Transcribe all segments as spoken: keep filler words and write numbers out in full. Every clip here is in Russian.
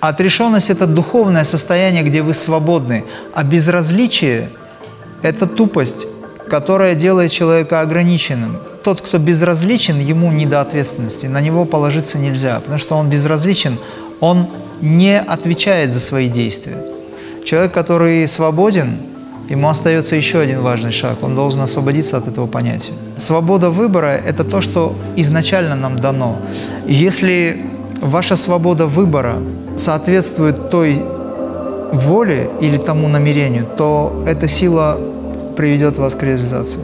Отрешенность – это духовное состояние, где вы свободны, а безразличие – это тупость, которая делает человека ограниченным. Тот, кто безразличен, ему не до ответственности, на него положиться нельзя, потому что он безразличен, он не отвечает за свои действия. Человек, который свободен, ему остается еще один важный шаг, он должен освободиться от этого понятия. Свобода выбора – это то, что изначально нам дано. И если ваша свобода выбора соответствует той воле или тому намерению, то эта сила приведет вас к реализации.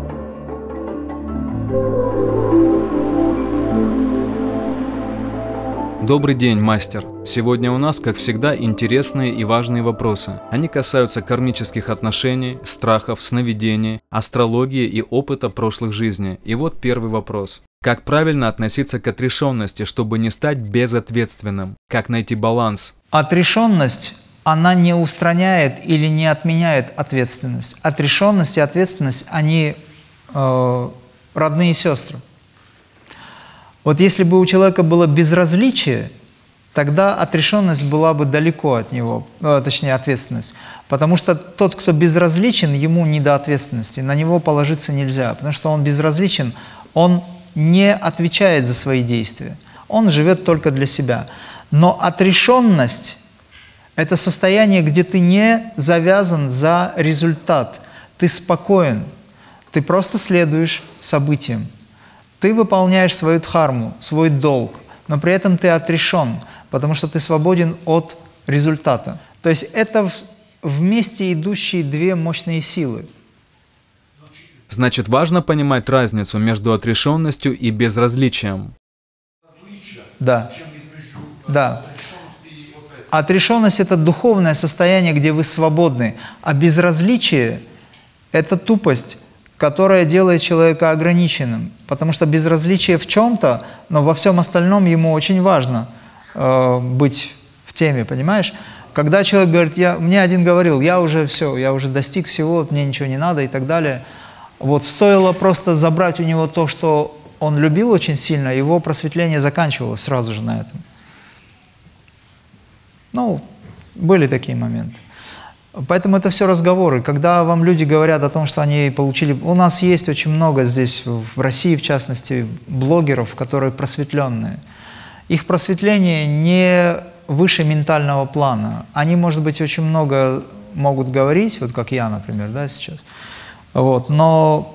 Добрый день, мастер! Сегодня у нас, как всегда, интересные и важные вопросы. Они касаются кармических отношений, страхов, сновидений, астрологии и опыта прошлых жизней. И вот первый вопрос. Как правильно относиться к отрешенности, чтобы не стать безответственным? Как найти баланс? Отрешенность, она не устраняет или не отменяет ответственность. Отрешенность и ответственность, они э, родные сестры. Вот если бы у человека было безразличие, тогда отрешенность была бы далеко от него, э, точнее ответственность. Потому что тот, кто безразличен, ему не до ответственности, на него положиться нельзя. Потому что он безразличен, он не отвечает за свои действия, он живет только для себя. Но отрешенность – это состояние, где ты не завязан за результат, ты спокоен, ты просто следуешь событиям. Ты выполняешь свою дхарму, свой долг, но при этом ты отрешен, потому что ты свободен от результата. То есть это вместе идущие две мощные силы. Значит, важно понимать разницу между отрешенностью и безразличием. Да. Да. Отрешенность – это духовное состояние, где вы свободны, а безразличие – это тупость, которая делает человека ограниченным. Потому что безразличие в чем-то, но во всем остальном ему очень важно э, быть в теме, понимаешь? Когда человек говорит, я, мне один говорил, я уже все, я уже достиг всего, мне ничего не надо и так далее. Вот стоило просто забрать у него то, что он любил очень сильно, его просветление заканчивалось сразу же на этом. Ну, были такие моменты. Поэтому это все разговоры. Когда вам люди говорят о том, что они получили... У нас есть очень много здесь, в России в частности, блогеров, которые просветленные. Их просветление не выше ментального плана. Они, может быть, очень много могут говорить, вот как я, например, да, сейчас. Вот, но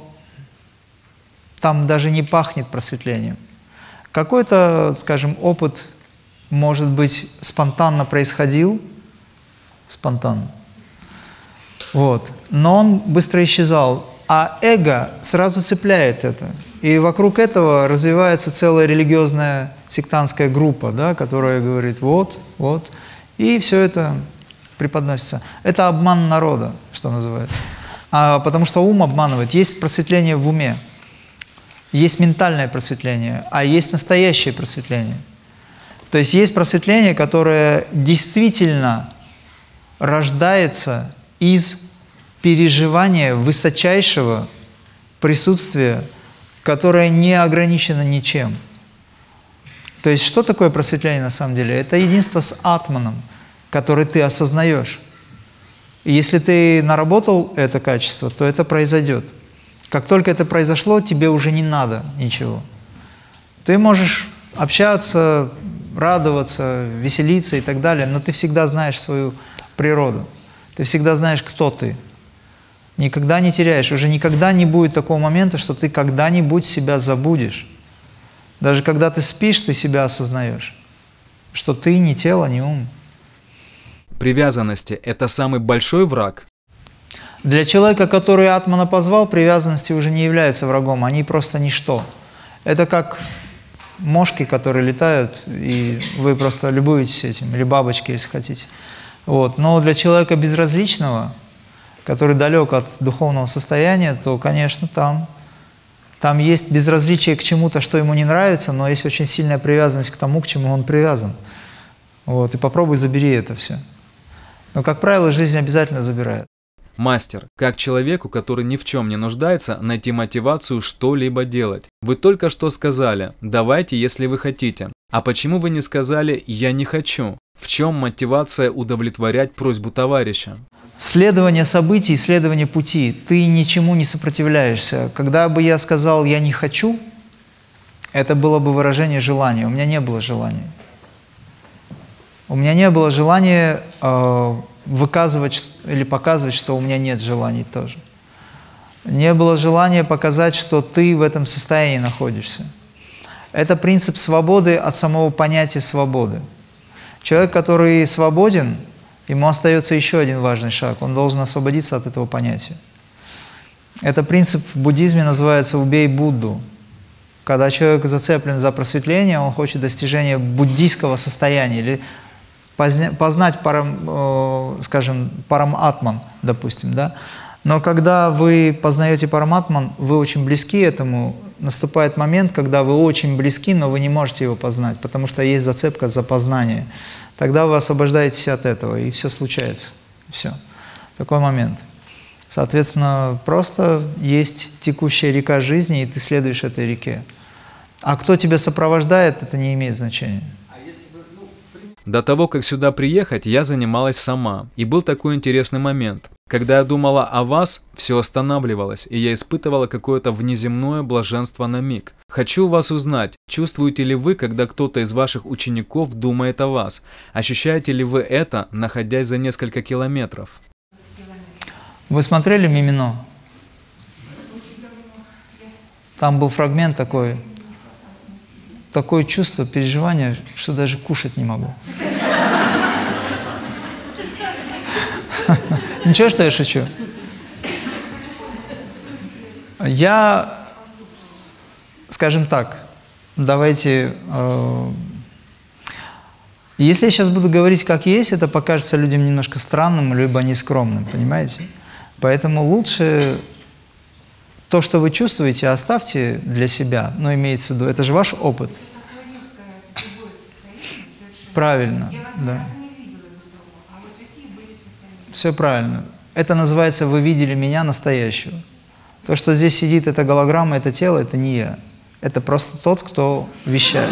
там даже не пахнет просветлением. Какой-то, скажем, опыт, может быть, спонтанно происходил, спонтанно, вот, но он быстро исчезал, а эго сразу цепляет это. И вокруг этого развивается целая религиозная сектантская группа, да, которая говорит вот, вот, и все это преподносится. Это обман народа, что называется. А, потому что ум обманывает. Есть просветление в уме, есть ментальное просветление, а есть настоящее просветление. То есть есть просветление, которое действительно рождается из переживания высочайшего присутствия, которое не ограничено ничем. То есть что такое просветление на самом деле? Это единство с атманом, который ты осознаешь. И если ты наработал это качество, то это произойдет. Как только это произошло, тебе уже не надо ничего. Ты можешь общаться, радоваться, веселиться и так далее, но ты всегда знаешь свою природу. Ты всегда знаешь, кто ты. Никогда не теряешь. Уже никогда не будет такого момента, что ты когда-нибудь себя забудешь. Даже когда ты спишь, ты себя осознаешь, что ты не тело, не ум. Привязанности – это самый большой враг? Для человека, который атмана позвал, привязанности уже не являются врагом, они просто ничто. Это как мошки, которые летают, и вы просто любуетесь этим, или бабочки, если хотите. Вот. Но для человека безразличного, который далек от духовного состояния, то, конечно, там, там есть безразличие к чему-то, что ему не нравится, но есть очень сильная привязанность к тому, к чему он привязан. Вот. И попробуй забери это все. Но, как правило, жизнь обязательно забирает. Мастер, как человеку, который ни в чем не нуждается, найти мотивацию что-либо делать? Вы только что сказали, давайте, если вы хотите. А почему вы не сказали «я не хочу»? В чем мотивация удовлетворять просьбу товарища? Следование событий, следование пути. Ты ничему не сопротивляешься. Когда бы я сказал «я не хочу», это было бы выражение желания. У меня не было желания. У меня не было желания э, выказывать или показывать, что у меня нет желаний тоже. Не было желания показать, что ты в этом состоянии находишься. Это принцип свободы от самого понятия свободы. Человек, который свободен, ему остается еще один важный шаг. Он должен освободиться от этого понятия. Это принцип в буддизме называется «убей Будду». Когда человек зацеплен за просветление, он хочет достижения буддийского состояния или познать, парам, скажем, параматман, допустим, да? Но когда вы познаете параматман, вы очень близки этому, наступает момент, когда вы очень близки, но вы не можете его познать, потому что есть зацепка за познание. Тогда вы освобождаетесь от этого, и все случается. Все. Такой момент. Соответственно, просто есть текущая река жизни, и ты следуешь этой реке. А кто тебя сопровождает, это не имеет значения. До того, как сюда приехать, я занималась сама. И был такой интересный момент. Когда я думала о вас, все останавливалось, и я испытывала какое-то внеземное блаженство на миг. Хочу вас узнать, чувствуете ли вы, когда кто-то из ваших учеников думает о вас? Ощущаете ли вы это, находясь за несколько километров? Вы смотрели «Мимино»? Там был фрагмент такой, такое чувство, переживание, что даже кушать не могу. Ничего, что я шучу? Я, скажем так, давайте, э, если я сейчас буду говорить как есть, это покажется людям немножко странным, либо нескромным, понимаете? Поэтому лучше то, что вы чувствуете, оставьте для себя, но имеется в виду, это же ваш опыт. Правильно, да. Все правильно. Это называется «вы видели меня настоящего». То, что здесь сидит, это голограмма, это тело, это не я. Это просто тот, кто вещает.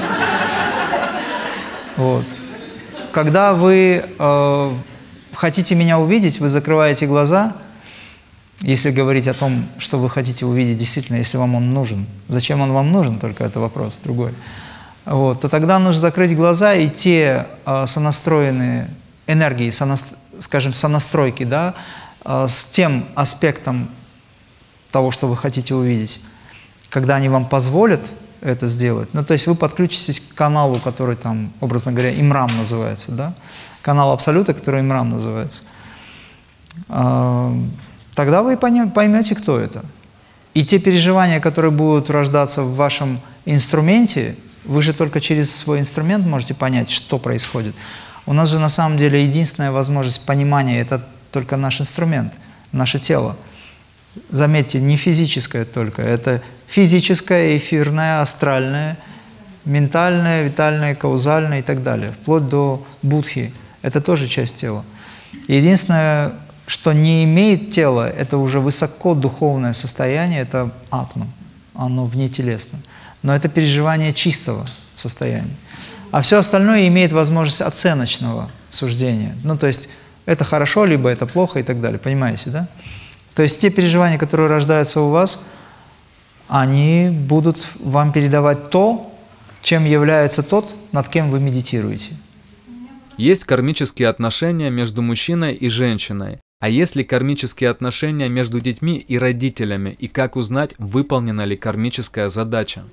Вот. Когда вы э, хотите меня увидеть, вы закрываете глаза, если говорить о том, что вы хотите увидеть действительно, если вам он нужен. Зачем он вам нужен, только это вопрос другой. Вот. То тогда нужно закрыть глаза, и те э, сонастроенные энергии, сонастроенные, скажем, сонастройки, да, с тем аспектом того, что вы хотите увидеть, когда они вам позволят это сделать, ну, то есть вы подключитесь к каналу, который там, образно говоря, Имрам называется, да, канал Абсолюта, который Имрам называется, тогда вы поймете, кто это. И те переживания, которые будут рождаться в вашем инструменте, вы же только через свой инструмент можете понять, что происходит. У нас же на самом деле единственная возможность понимания – это только наш инструмент, наше тело. Заметьте, не физическое только, это физическое, эфирное, астральное, ментальное, витальное, каузальное и так далее, вплоть до будхи. Это тоже часть тела. Единственное, что не имеет тела, это уже высокодуховное состояние, это атман, оно внетелесно. Но это переживание чистого состояния. А все остальное имеет возможность оценочного суждения. Ну, то есть, это хорошо, либо это плохо и так далее. Понимаете, да? То есть, те переживания, которые рождаются у вас, они будут вам передавать то, чем является тот, над кем вы медитируете. Есть кармические отношения между мужчиной и женщиной. А есть ли кармические отношения между детьми и родителями? И как узнать, выполнена ли кармическая задача?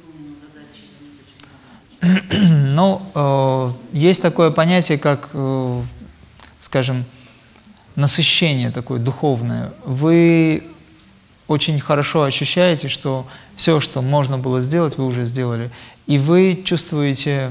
Ну, э, есть такое понятие, как, э, скажем, насыщение такое духовное. Вы очень хорошо ощущаете, что все, что можно было сделать, вы уже сделали. И вы чувствуете,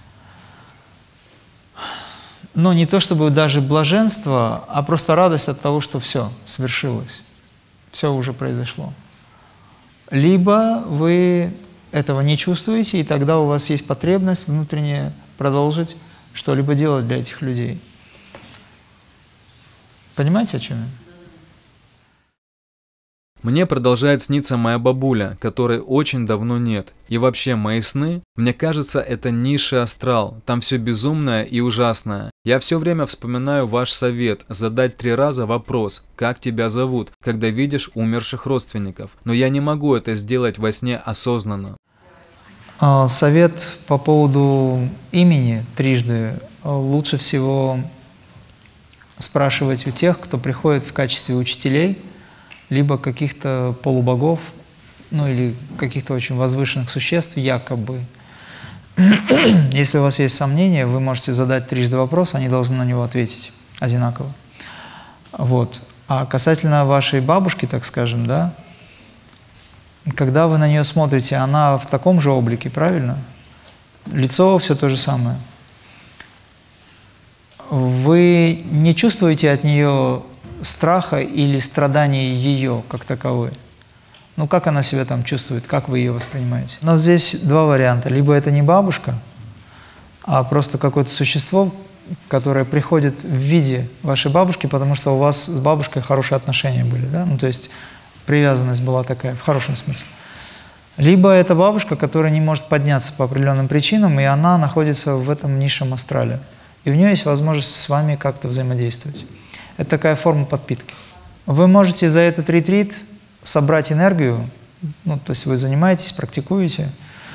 ну, не то чтобы даже блаженство, а просто радость от того, что все свершилось, все уже произошло. Либо вы этого не чувствуете, и тогда у вас есть потребность внутренне продолжить что-либо делать для этих людей. Понимаете, о чем я? Мне продолжает сниться моя бабуля, которой очень давно нет. И вообще, мои сны, мне кажется, это низший астрал, там все безумное и ужасное. Я все время вспоминаю ваш совет, задать три раза вопрос, как тебя зовут, когда видишь умерших родственников. Но я не могу это сделать во сне осознанно. Совет по поводу имени трижды лучше всего спрашивать у тех, кто приходит в качестве учителей, либо каких-то полубогов, ну или каких-то очень возвышенных существ, якобы. Если у вас есть сомнения, вы можете задать трижды вопрос, они должны на него ответить одинаково. Вот. А касательно вашей бабушки, так скажем, да, когда вы на нее смотрите, она в таком же облике, правильно? Лицо все то же самое. Вы не чувствуете от нее страха или страданий ее как таковой? Ну, как она себя там чувствует, как вы ее воспринимаете? Но здесь два варианта. Либо это не бабушка, а просто какое-то существо, которое приходит в виде вашей бабушки, потому что у вас с бабушкой хорошие отношения были, да? Ну, то есть привязанность была такая, в хорошем смысле. Либо это бабушка, которая не может подняться по определенным причинам, и она находится в этом низшем астрале. И в нее есть возможность с вами как-то взаимодействовать. Это такая форма подпитки. Вы можете за этот ретрит собрать энергию, ну, то есть вы занимаетесь, практикуете,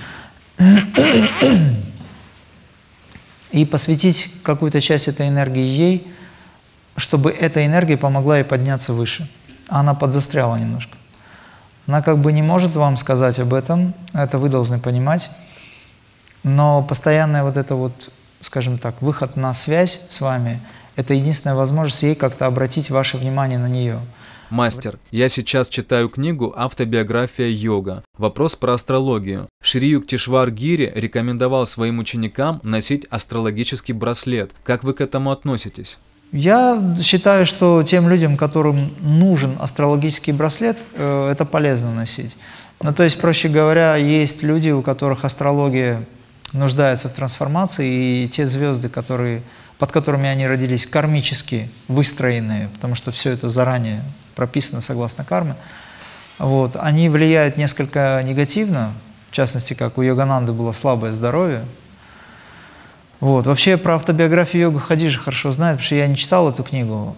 и посвятить какую-то часть этой энергии ей, чтобы эта энергия помогла ей подняться выше. Она подзастряла немножко. Она как бы не может вам сказать об этом, это вы должны понимать, но постоянная вот эта вот, скажем так, выход на связь с вами, это единственная возможность ей как-то обратить ваше внимание на нее. Мастер, я сейчас читаю книгу «Автобиография йога». Вопрос про астрологию. Шри Юктишвар Гири рекомендовал своим ученикам носить астрологический браслет. Как вы к этому относитесь? Я считаю, что тем людям, которым нужен астрологический браслет, это полезно носить. Ну, то есть, проще говоря, есть люди, у которых астрология нуждается в трансформации, и те звезды, которые, под которыми они родились, кармически выстроенные, потому что все это заранее прописано согласно карме, вот, они влияют несколько негативно, в частности, как у Йогананды было слабое здоровье. Вот. Вообще про автобиографию йога Хадижа хорошо знает, потому что я не читал эту книгу.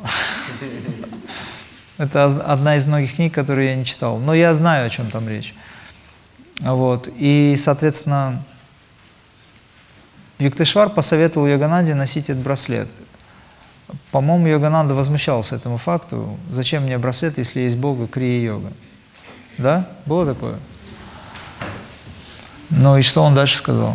Это одна из многих книг, которые я не читал. Но я знаю, о чем там речь. Вот. И, соответственно, Юктишвар посоветовал Йогананде носить этот браслет. По-моему, Йогананда возмущался этому факту. Зачем мне браслет, если есть Бог и крия-йога? Да? Было такое? Ну и что он дальше сказал?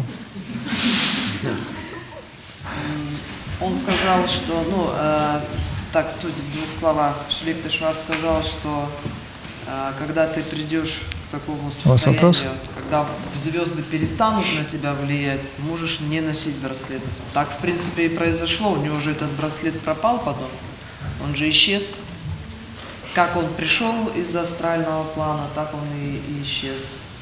Он сказал, что, ну, э, так, суть в двух словах, Шри Юктишвар сказал, что э, когда ты придешь к такому состоянию, когда звезды перестанут на тебя влиять, можешь не носить браслет. Так, в принципе, и произошло. У него же этот браслет пропал потом, он же исчез. Как он пришел из астрального плана, так он и, и исчез.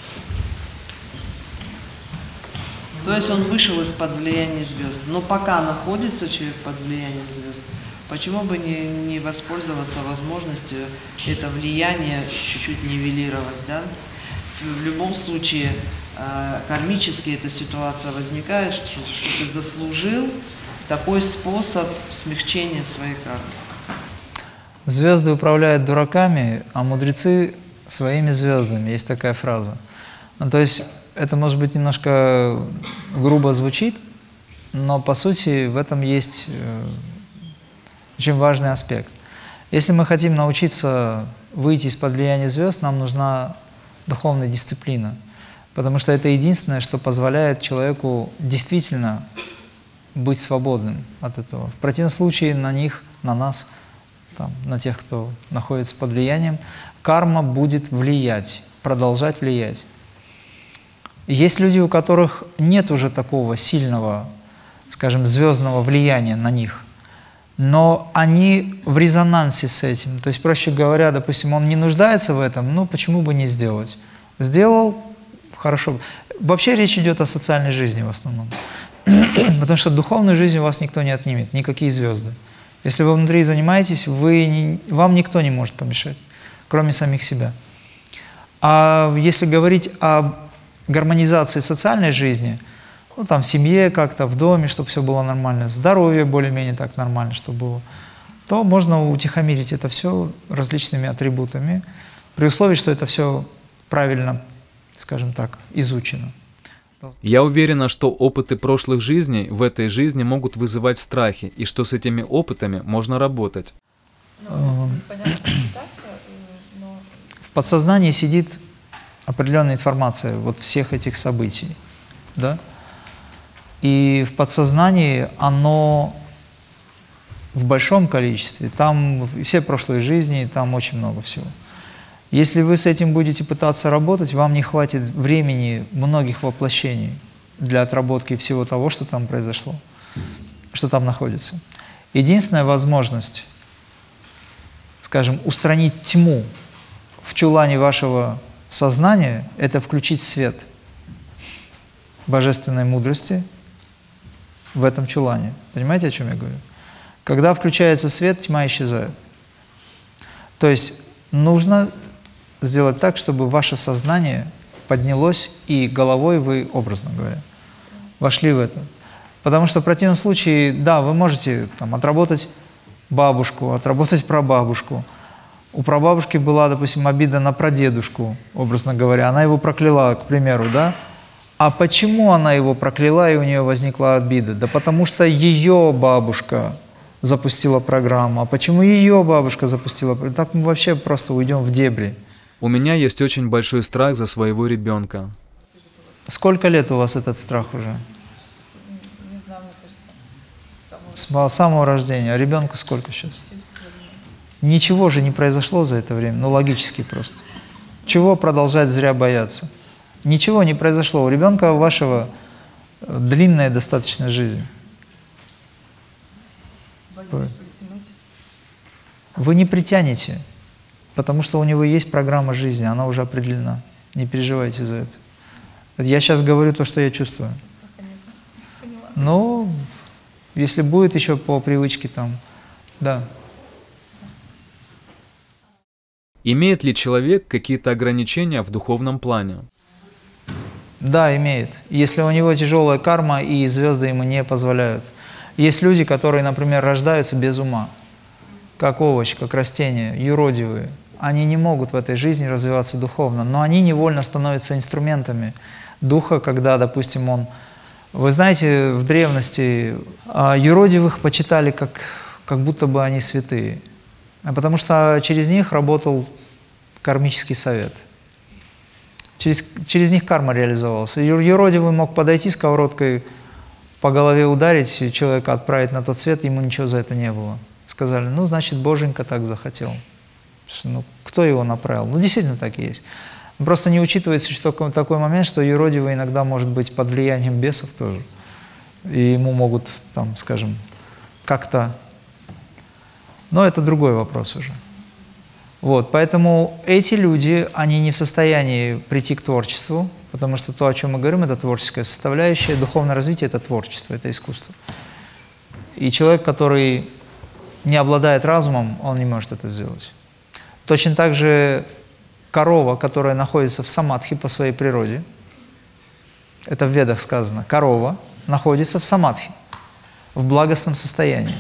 То есть он вышел из-под влияния звезд. Но пока находится человек под влиянием звезд, почему бы не, не воспользоваться возможностью это влияние чуть-чуть нивелировать, да? В любом случае, э, кармически эта ситуация возникает, что, что ты заслужил такой способ смягчения своей кармы. Звезды управляют дураками, а мудрецы своими звездами. Есть такая фраза. Ну, то есть это, может быть, немножко грубо звучит, но по сути в этом есть э, очень важный аспект. Если мы хотим научиться выйти из-под влияния звезд, нам нужна духовная дисциплина, потому что это единственное, что позволяет человеку действительно быть свободным от этого. В противном случае на них, на нас, там, на тех, кто находится под влиянием, карма будет влиять, продолжать влиять. Есть люди, у которых нет уже такого сильного, скажем, звездного влияния на них, но они в резонансе с этим. То есть, проще говоря, допустим, он не нуждается в этом, ну почему бы не сделать? Сделал, хорошо. Вообще речь идет о социальной жизни в основном. Потому что духовную жизнь у вас никто не отнимет, никакие звезды. Если вы внутри занимаетесь, вы не, вам никто не может помешать, кроме самих себя. А если говорить о гармонизации социальной жизни, ну там в семье как-то, в доме, чтобы все было нормально, здоровье более-менее так нормально, чтобы было, то можно утихомирить это все различными атрибутами, при условии, что это все правильно, скажем так, изучено. Я уверена, что опыты прошлых жизней в этой жизни могут вызывать страхи, и что с этими опытами можно работать. В подсознании сидит определенная информация вот всех этих событий, да? И в подсознании оно в большом количестве, там все прошлые жизни, там очень много всего. Если вы с этим будете пытаться работать, вам не хватит времени многих воплощений для отработки всего того, что там произошло, что там находится. Единственная возможность, скажем, устранить тьму в чулане вашего сознания – это включить свет божественной мудрости в этом чулане. Понимаете, о чем я говорю? Когда включается свет, тьма исчезает. То есть нужно сделать так, чтобы ваше сознание поднялось, и головой вы, образно говоря, вошли в это. Потому что в противном случае, да, вы можете там отработать бабушку, отработать прабабушку. У прабабушки была, допустим, обида на прадедушку, образно говоря, она его прокляла, к примеру, да? А почему она его прокляла, и у нее возникла обида? Да потому что ее бабушка запустила программу. А почему ее бабушка запустила программу? Так мы вообще просто уйдем в дебри. У меня есть очень большой страх за своего ребенка. Сколько лет у вас этот страх уже? Не знаю, мне кажется, с самого, с самого рождения. А ребенку сколько сейчас? Ничего же не произошло за это время, ну логически просто. Чего продолжать зря бояться? Ничего не произошло. У ребенка вашего длинная достаточно жизнь. боюсь притянуть. Вы не притянете, потому что у него есть программа жизни, она уже определена. Не переживайте за это. Я сейчас говорю то, что я чувствую. Но если будет еще по привычке там, да. Имеет ли человек какие-то ограничения в духовном плане? Да, имеет. Если у него тяжелая карма и звезды ему не позволяют. Есть люди, которые, например, рождаются без ума, как овощ, как растение, юродивые. Они не могут в этой жизни развиваться духовно, но они невольно становятся инструментами духа, когда, допустим, он... Вы знаете, в древности юродивых почитали как, как будто бы они святые, потому что через них работал кармический совет. Через, через них карма реализовалась. Юродивый мог подойти сковородкой, по голове ударить, человека отправить на тот свет, ему ничего за это не было. Сказали, ну, значит, Боженька так захотел. Ну, кто его направил? Ну, действительно так и есть. Просто не учитывается, что такой момент, что юродивый иногда может быть под влиянием бесов тоже. И ему могут, там, скажем, как-то... Но это другой вопрос уже. Вот, поэтому эти люди, они не в состоянии прийти к творчеству, потому что то, о чем мы говорим, это творческая составляющая, духовное развитие – это творчество, это искусство. И человек, который не обладает разумом, он не может это сделать. Точно так же корова, которая находится в самадхи по своей природе, это в Ведах сказано, корова находится в самадхи, в благостном состоянии.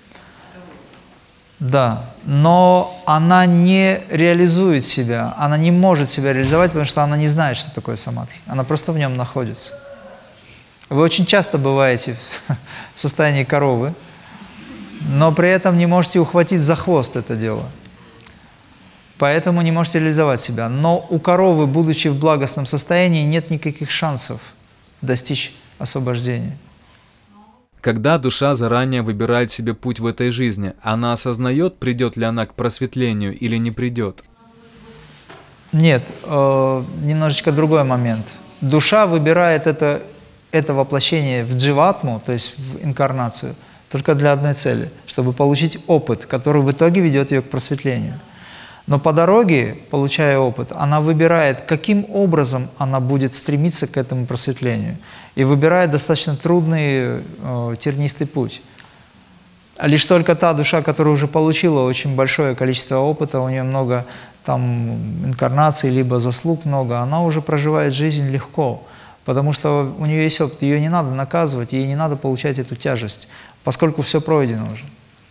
Да, но она не реализует себя, она не может себя реализовать, потому что она не знает, что такое самадхи. Она просто в нем находится. Вы очень часто бываете в состоянии коровы, но при этом не можете ухватить за хвост это дело. Поэтому не можете реализовать себя. Но у коровы, будучи в благостном состоянии, нет никаких шансов достичь освобождения. Когда душа заранее выбирает себе путь в этой жизни, она осознает, придет ли она к просветлению или не придет? Нет, э, немножечко другой момент. Душа выбирает это, это воплощение в дживатму, то есть в инкарнацию, только для одной цели, чтобы получить опыт, который в итоге ведет ее к просветлению. Но по дороге, получая опыт, она выбирает, каким образом она будет стремиться к этому просветлению. И выбирает достаточно трудный, э, тернистый путь. А лишь только та душа, которая уже получила очень большое количество опыта, у нее много там, инкарнаций, либо заслуг много, она уже проживает жизнь легко, потому что у нее есть опыт, ее не надо наказывать, ей не надо получать эту тяжесть, поскольку все пройдено уже.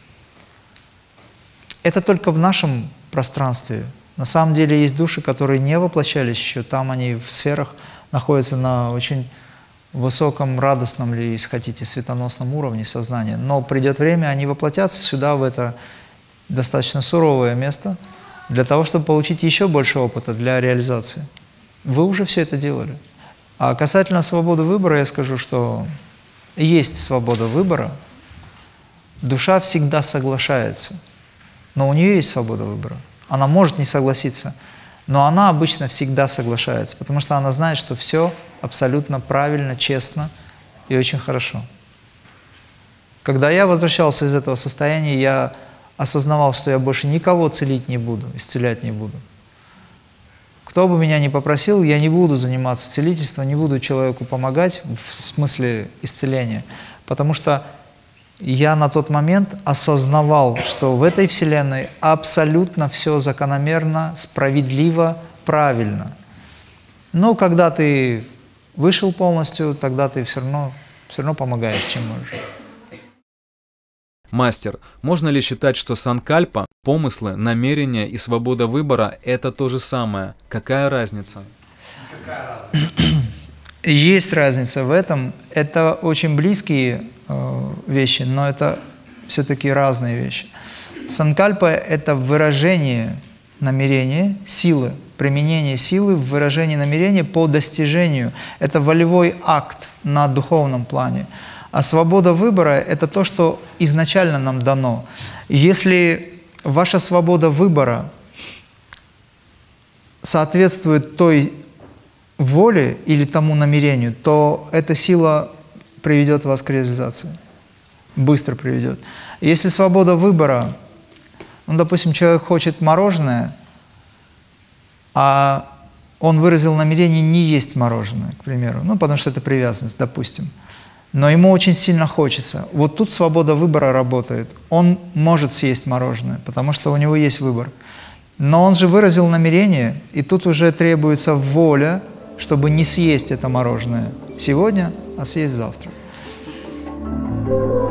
Это только в нашем пространстве. На самом деле есть души, которые не воплощались еще, там они в сферах находятся на очень высоком, радостном, или, если хотите, светоносном уровне сознания. Но придет время, они воплотятся сюда, в это достаточно суровое место, для того, чтобы получить еще больше опыта для реализации. Вы уже все это делали. А касательно свободы выбора, я скажу, что есть свобода выбора, душа всегда соглашается, но у нее есть свобода выбора. Она может не согласиться, но она обычно всегда соглашается, потому что она знает, что все абсолютно правильно, честно и очень хорошо. Когда я возвращался из этого состояния, я осознавал, что я больше никого целить не буду, исцелять не буду. Кто бы меня ни попросил, я не буду заниматься целительством, не буду человеку помогать в смысле исцеления, потому что я на тот момент осознавал, что в этой Вселенной абсолютно все закономерно, справедливо, правильно. Но когда ты вышел полностью, тогда ты все равно, все равно помогаешь, чем можешь. Мастер, можно ли считать, что санкальпа, помыслы, намерения и свобода выбора – это то же самое? Какая разница? Какая разница? Есть разница в этом. Это очень близкие э, вещи, но это все-таки разные вещи. Санкальпа – это выражение намерения, силы, применение силы в выражении намерения по достижению. Это волевой акт на духовном плане. А свобода выбора – это то, что изначально нам дано. Если ваша свобода выбора соответствует той воле или тому намерению, то эта сила приведет вас к реализации, быстро приведет. Если свобода выбора, ну, допустим, человек хочет мороженое, а он выразил намерение не есть мороженое, к примеру, ну, потому что это привязанность, допустим, но ему очень сильно хочется. Вот тут свобода выбора работает. Он может съесть мороженое, потому что у него есть выбор. Но он же выразил намерение, и тут уже требуется воля, чтобы не съесть это мороженое сегодня, а съесть завтра.